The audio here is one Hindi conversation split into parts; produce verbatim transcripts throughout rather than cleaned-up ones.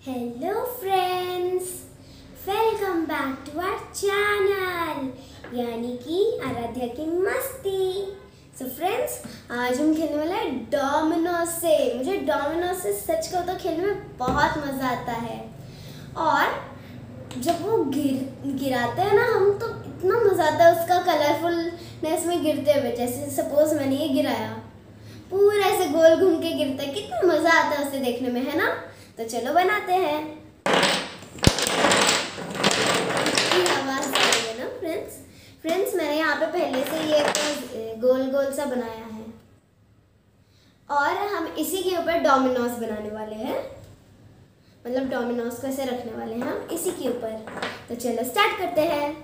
Hello friends, welcome back to our channel यानी कि आराध्या की मस्ती। सो फ्रेंड्स, आज हम खेलने वाले हैं डोमिनोज से। मुझे डोमिनोज से सच कहूं तो खेलने में बहुत मज़ा आता है। और जब वो गिर गिराते हैं ना हम, तो इतना मज़ा आता है उसका कलरफुलनेस में गिरते हुए। जैसे सपोज मैंने ये गिराया, पूरा ऐसे गोल घूम के गिरता है, कितना मज़ा आता है उसे देखने में, है ना। तो चलो बनाते हैं। आवाज़ आ रही है ना फ्रेंड्स। फ्रेंड्स मैंने यहाँ पे पहले से ये गोल गोल सा बनाया है और हम इसी के ऊपर डोमिनोज बनाने वाले हैं। मतलब डोमिनोज को ऐसे रखने वाले हैं हम इसी के ऊपर। तो चलो स्टार्ट करते हैं।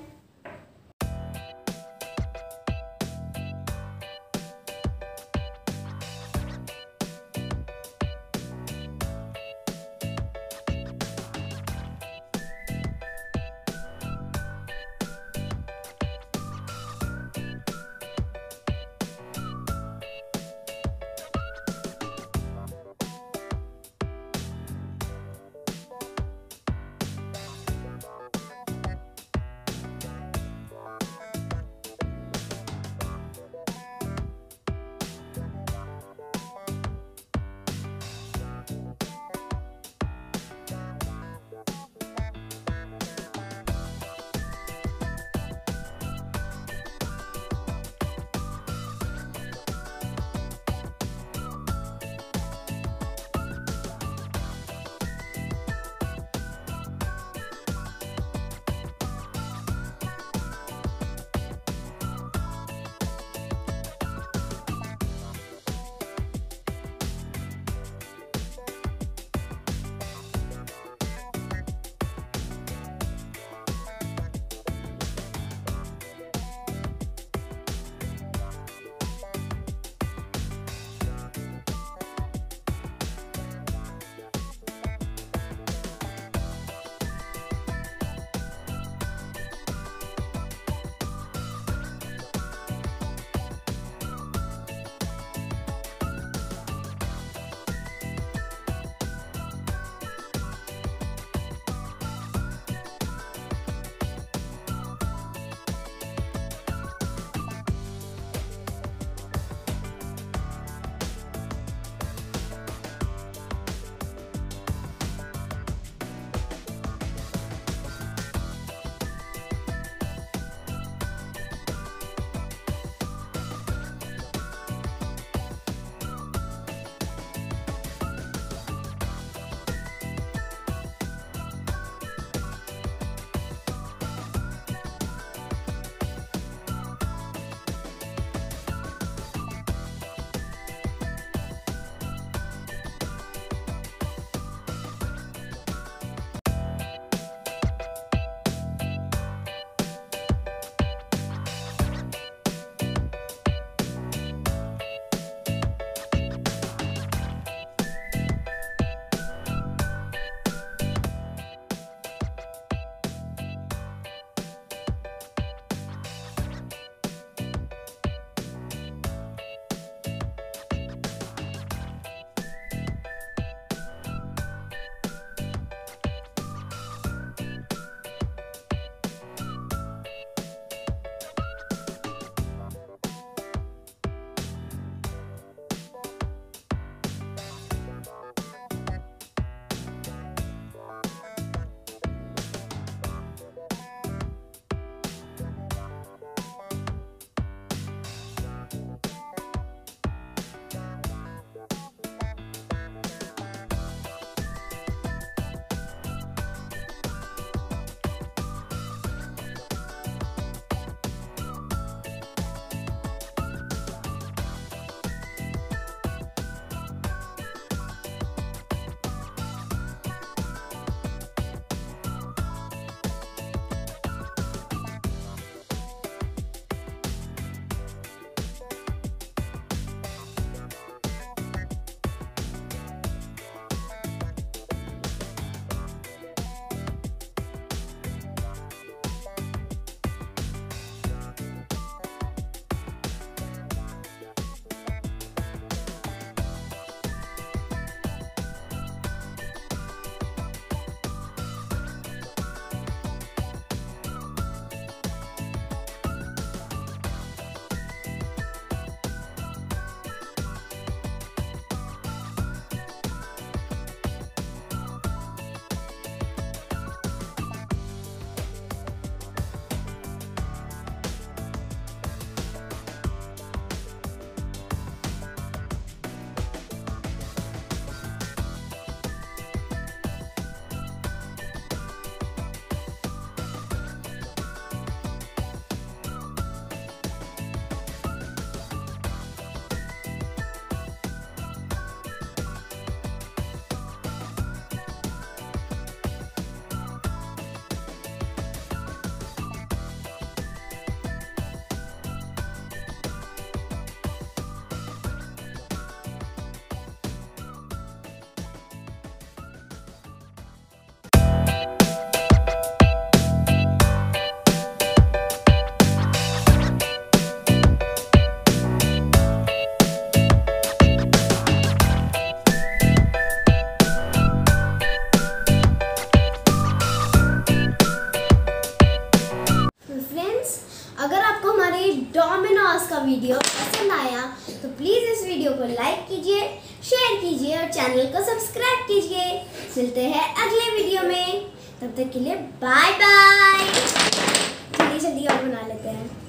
वीडियो पसंद आया तो प्लीज़ इस वीडियो को लाइक कीजिए, शेयर कीजिए और चैनल को सब्सक्राइब कीजिए। मिलते हैं अगले वीडियो में, तब तक के लिए बाय बाय। जल्दी जल्दी और बना लेते हैं।